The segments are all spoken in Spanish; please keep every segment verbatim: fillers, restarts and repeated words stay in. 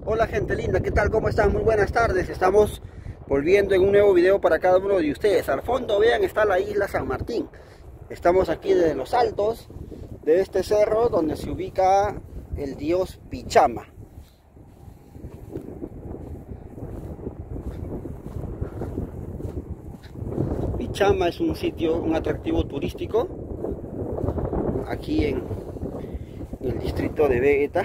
Hola gente linda, ¿qué tal? ¿Cómo están? Muy buenas tardes. Estamos volviendo en un nuevo video para cada uno de ustedes. Al fondo, vean, está la isla San Martín. Estamos aquí desde los altos de este cerro donde se ubica el dios Pichama. Pichama es un sitio, un atractivo turístico aquí en el distrito de Vegeta.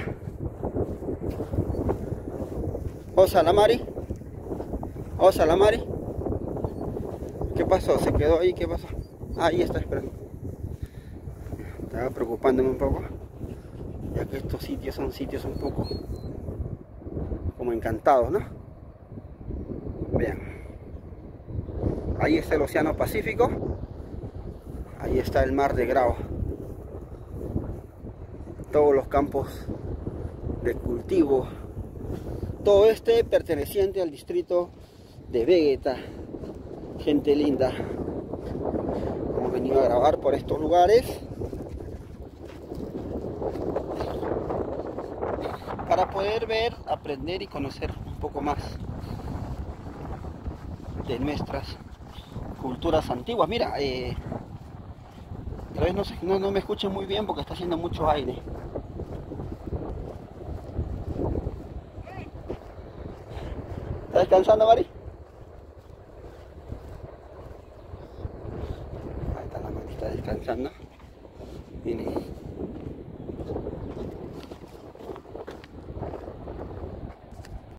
Osa la Mari, Osa la Mari. ¿Qué pasó? ¿Se quedó ahí? ¿Qué pasó? Ah, ahí está esperando. Estaba preocupándome un poco, ya que estos sitios son sitios un poco como encantados, ¿no? Vean, ahí está el Océano Pacífico, ahí está el Mar de Grao, todos los campos de cultivo, todo este perteneciente al distrito de Vegeta. Gente linda, hemos venido a grabar por estos lugares para poder ver, aprender y conocer un poco más de nuestras culturas antiguas. Mira, eh, tal vez no, no, no me escuchen muy bien porque está haciendo mucho aire. ¿Está descansando, Mari? Ahí está la Mari, está descansando. Miren.